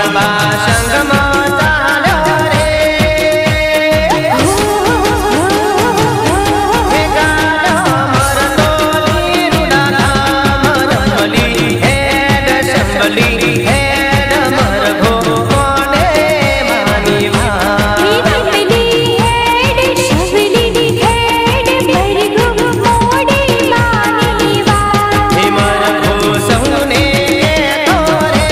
मानवा संगमा चाल्यो रे हे गालो मरतोली रुडाना मरमली हेड शंबली हेड मरघो कोने मानीवा मरमली हेड शंबली हेड मरघो मोड़े मानीवा हे मरघो सहुने तोरे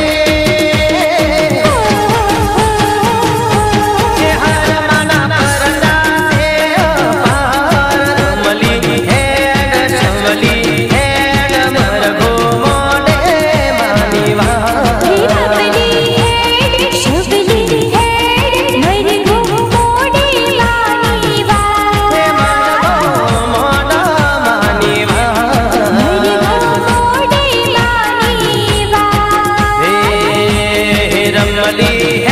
हे हर मना परदा हे अपार मली हेड शंबली हेड मरघो मोड़े मानीवा मरमली हेड शंबली हेड मरघो मोड़े मानीवा हे मरघो मोड़ा मानीवा मरघो मोड़े मानीवा हे रमली है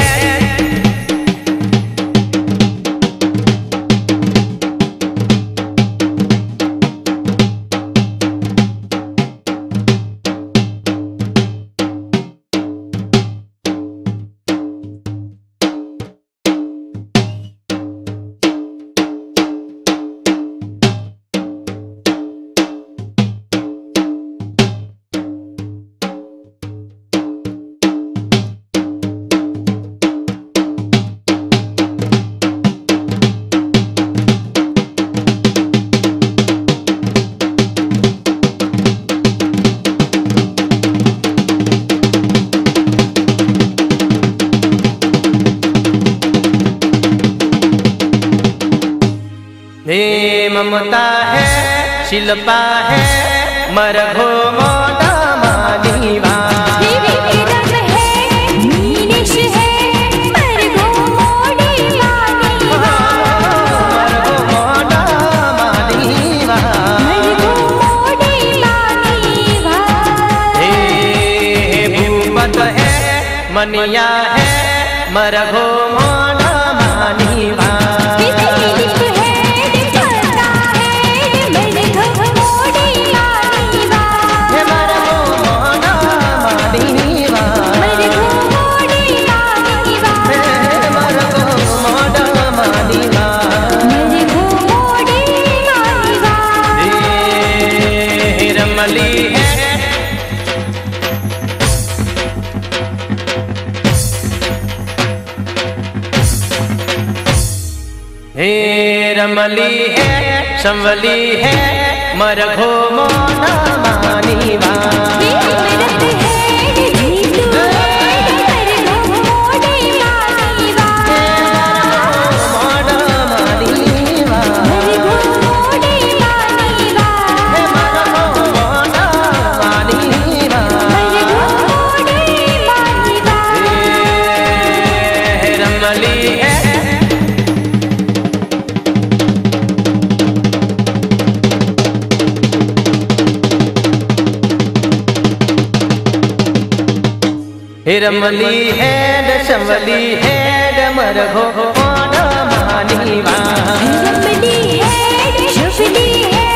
हे ममता है शिल्पा है मरघो मोड़ा मानीवा विक्रम है मीनेश है मरघो मोड़े मानीवा मरघो मोड़ा मानीवा मरघो मोड़े मानीवा हे भूपत है मनिया है मरघो मोड़ा मानीवा दिलीप है पता है मरघो मोड़े मानीवा हे मरघो मोड़ा मानीवा मरघो मोड़े मानीवा हे मरघो मोड़ा मानीवा मरघो मोड़े मानीवा हे रमली है हे रमली है संवली है मरघो मोड़ा मानीवा विक्रम है जीतू है मरघो मोड़े मानीवा मोड़ा मानीवा मरघो मोड़े मानीवा हे मरघो मोड़ा मानीवा मरघो मोड़े मानीवा हे रमली है हे रमली है दशमली है मरघो मोड़ा मानीवा रमली है शफली है